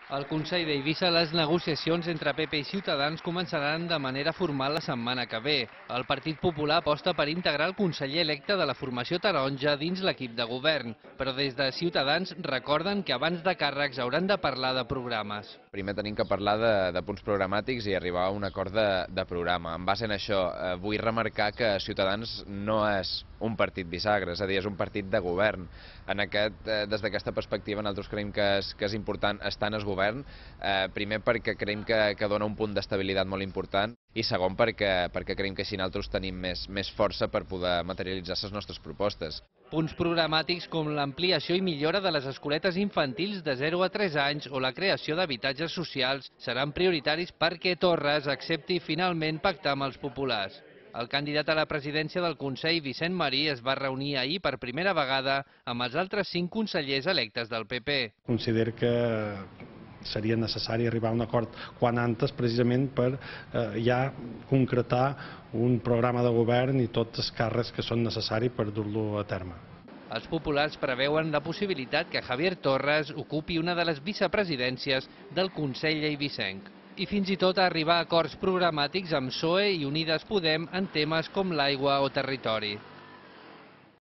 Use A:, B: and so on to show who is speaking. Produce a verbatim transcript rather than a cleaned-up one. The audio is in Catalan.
A: Al Consell d'Eivissa, les negociacions entre P P i Ciutadans començaran de manera formal la setmana que ve. El Partit Popular aposta per integrar el conseller electe de la formació taronja dins l'equip de govern, però des de Ciutadans recorden que abans de càrrecs hauran de parlar de programes.
B: Primer tenim que parlar de, de punts programàtics i arribar a un acord de, de programa. En base a això, eh, vull remarcar que Ciutadans no és un partit bisagra, és a dir, és un partit de govern. En aquest, eh, des d'aquesta perspectiva, nosaltres creiem que és, que és important estar en el govern, eh, primer perquè creiem que, que dona un punt d'estabilitat molt important i segon perquè, perquè creiem que així nosaltres tenim més, més força per poder materialitzar les nostres propostes.
A: Punts programàtics com l'ampliació i millora de les escoletes infantils de zero a tres anys o la creació d'habitatges socials seran prioritaris perquè Torres accepti finalment pactar amb els populars. El candidat a la presidència del Consell, Vicent Marí, es va reunir ahir per primera vegada amb els altres cinc consellers electes del P P.
C: Considero que seria necessari arribar a un acord quan antes, precisament per eh, ja concretar un programa de govern i tots els càrrecs que són necessaris per dur-lo a terme.
A: Els populars preveuen la possibilitat que Javier Torres ocupi una de les vicepresidències del Consell eivissenc i fins i tot arribar a acords programàtics amb P S O E i Unides Podem en temes com l'aigua o territori.